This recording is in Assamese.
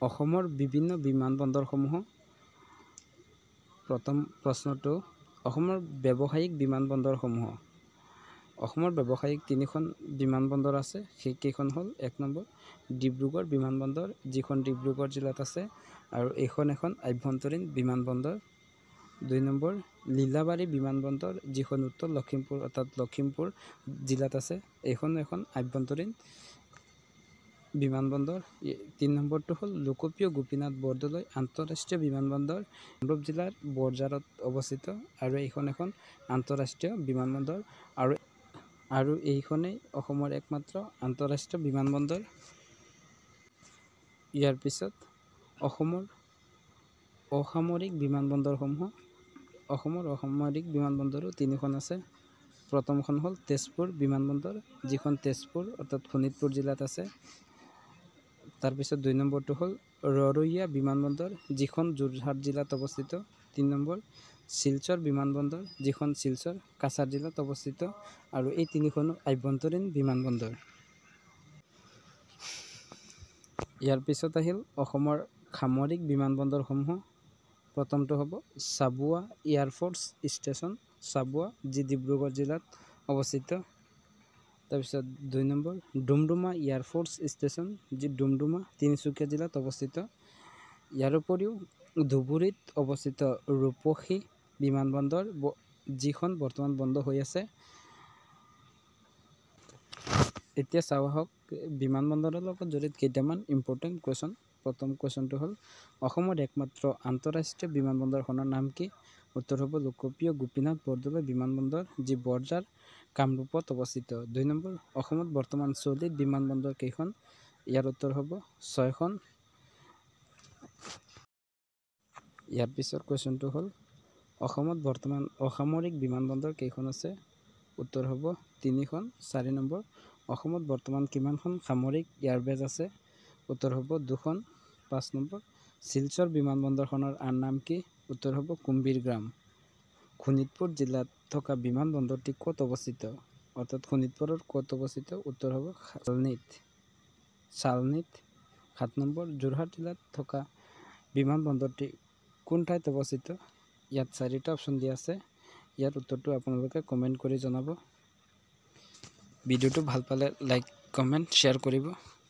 অসমৰ বিভিন্ন বিমানবন্দৰসমূহ প্ৰথম প্ৰশ্নটো অসমৰ ব্যৱসায়িক বিমানবন্দৰসমূহ অসমৰ ব্যৱসায়িক তিনিখন বিমানবন্দৰ আছে সেইকেইখন হ'ল ১ নম্বৰ ডিব্ৰুগড় বিমানবন্দৰ যিখন ডিব্ৰুগড় জিলাত আছে আৰু এইখন এখন আভ্যন্তৰীণ বিমানবন্দৰ ২ নম্বৰ লীলাবাৰী বিমানবন্দৰ যিখন উত্তৰ লখিমপুৰ অৰ্থাৎ লখিমপুৰ জিলাত আছে এইখন এখন আভ্যন্তৰীণ বিমানবন্দৰ ৩ নম্বৰটো হ'ল লোকপ্ৰিয় গোপীনাথ বৰদলৈ আন্তঃৰাষ্ট্ৰীয় বিমানবন্দৰ কামৰূপ জিলাৰ বৰঝাৰত অৱস্থিত আৰু এইখন এখন আন্তঃৰাষ্ট্ৰীয় বিমানবন্দৰ আৰু এইখনেই অসমৰ একমাত্ৰ আন্তঃৰাষ্ট্ৰীয় বিমানবন্দৰ। ইয়াৰ পিছত অসমৰ অসামৰিক বিমানবন্দৰসমূহ অসমৰ অসামৰিক বিমানবন্দৰো তিনিখন আছে। প্ৰথমখন হ'ল তেজপুৰ বিমানবন্দৰ যিখন তেজপুৰ অৰ্থাৎ শোণিতপুৰ জিলাত আছে। তাৰপিছত ২ নম্বৰটো হ'ল ৰৰৈয়া বিমানবন্দৰ যিখন যোৰহাট জিলাত অৱস্থিত। ৩ নম্বৰ শিলচৰ বিমানবন্দৰ যিখন শিলচৰ কাছাৰ জিলাত অৱস্থিত আৰু এই তিনিখনো আভ্যন্তৰীণ বিমানবন্দৰ। ইয়াৰ পিছত আহিল অসমৰ সামৰিক বিমানবন্দৰসমূহ। প্ৰথমটো হ'ব চাবুৱা এয়াৰফ'ৰ্চ ষ্টেচন চাবুৱা যি ডিব্ৰুগড় জিলাত অৱস্থিত। তাৰপিছত ২ নম্বৰ ডুমডুমা এয়াৰফ'ৰ্চ ষ্টেচন যি ডুমডুমা তিনিচুকীয়া জিলাত অৱস্থিত। ইয়াৰ উপৰিও ধুবুৰীত অৱস্থিত ৰূপসী বিমানবন্দৰ যিখন বৰ্তমান বন্ধ হৈ আছে। এতিয়া চাওঁ আহক বিমানবন্দৰৰ লগত জড়িত কেইটামান ইম্পৰ্টেণ্ট কুৱেশ্যন। প্ৰথম কুৱেশ্যনটো হ'ল অসমৰ একমাত্ৰ আন্তঃৰাষ্ট্ৰীয় বিমানবন্দৰখনৰ নাম কি? উত্তৰ হ'ব লোকপ্ৰিয় গোপীনাথ বৰদলৈ বিমানবন্দৰ যি বৰঝাৰ কামৰূপত অৱস্থিত। ২ নম্বৰ অসমত বৰ্তমান চলিত বিমানবন্দৰ কেইখন? ইয়াৰ উত্তৰ হ'ব ৬খন। ইয়াৰ পিছৰ কুৱেশ্যনটো হ'ল অসমত বৰ্তমান অসামৰিক বিমানবন্দৰ কেইখন আছে? উত্তৰ হ'ব ৩খন। ৪ নম্বৰ অসমত বৰ্তমান কিমানখন সামৰিক এয়াৰবেজ আছে? উত্তৰ হ'ব ২খন। ৫ নম্বৰ শিলচৰ বিমানবন্দৰখনৰ আন নাম কি? উত্তৰ হ'ব কুম্ভীৰগ্ৰাম। শোণিতপুৰ জিলাত থকা বিমানবন্দৰটি ক'ত অৱস্থিত? অৰ্থাৎ শোণিতপুৰৰ ক'ত অৱস্থিত? উত্তৰ হ'ব চালনীত। ৭ নম্বৰ যোৰহাট জিলাত থকা বিমানবন্দৰটি কোন ঠাইত অৱস্থিত? ইয়াত ৪টা অপশ্যন দিয়া আছে। ইয়াৰ উত্তৰটো আপোনালোকে কমেণ্ট কৰি জনাব। ভিডিঅ'টো ভাল পালে লাইক কমেণ্ট শ্বেয়াৰ কৰিব।